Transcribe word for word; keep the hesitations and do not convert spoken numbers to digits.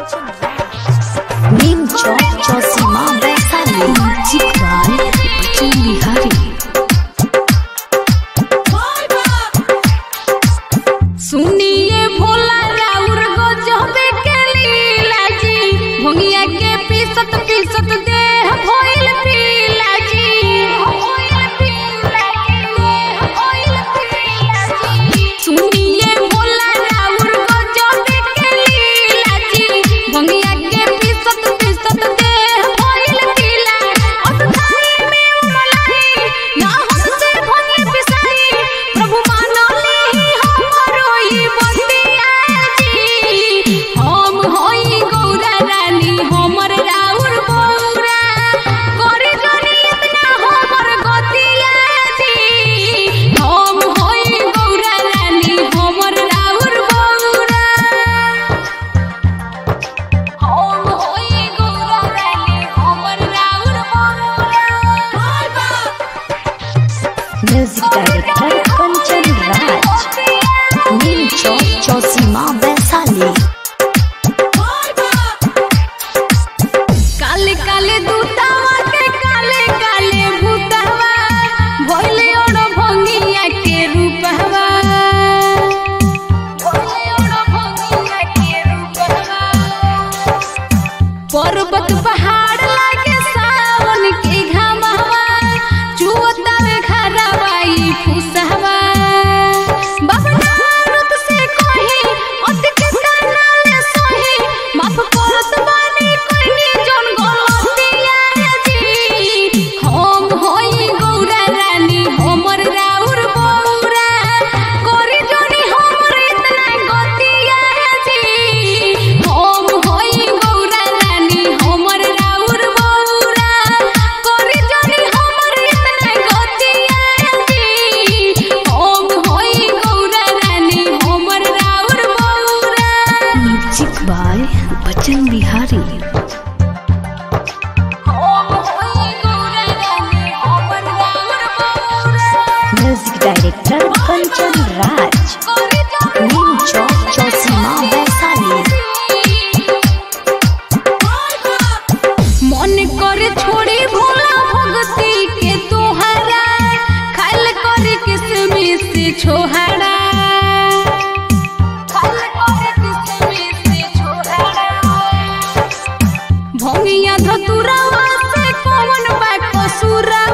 नीम चौक चौसीमा वैशाली चिकवाल बच्चन बिहारी। सुनिए भोला राउर गजबे के लीला जी, भंगिया के पीसत पीसत देह भइल पीला जी। सुनिए भोला राउर गजबे के लीला जी, भंगिया के पीसत पीसत देह भइल पीला। अस्थाई में मलाई ना हमसे भंगी पिसाई, प्रभु मानली हमरो ई बतिया जी। हम होई गौरा रानी हमर राउर बौरा, करे जनी इतना हमर गतिया जी। हम होई गौरा रानी हमर राउर बौरा, हम होई गौरा रानी हमर राउर बौरा। Music director Kanchan Raj, Neem Chowk Chausima Vaishali. काले काले दूतावा के काले काले भूतावा, भोले ओड़ भंगिया के रूपवा, भोले ओड़ भंगिया के रूपवा। पर्वत पहाड़ लागे सावन के घामवा, चुअतावे खराबाई फुसहवा। बाबा रुत से कही अति के कानाले सही, माफ करत बानी कइनी जन गलतिया जी। हम होई गौरा रानी हमर राउर बौरा, करी जनी हमर इतना गतिया जी। हम होई गौरा रानी हमर राउर बौरा, करी जनी हमर इतना गतिया जी। हम होई गौरा रानी हमर राउर बौरा। Music by Bachchan Bihari. हम होई गौरा रानी हमर राउर बौरा, म्यूजिक डायरेक्टर कंचन राज, करी जनी नीम चौक चौसीमा वैशाली। मन करे छोड़ी भोला भगती के तोहरा, खाल करे किसमिस से छोहरा, खाल करे किसमिस से छोहरा। भंगिया धतुरवा से कौन बा कसूरा,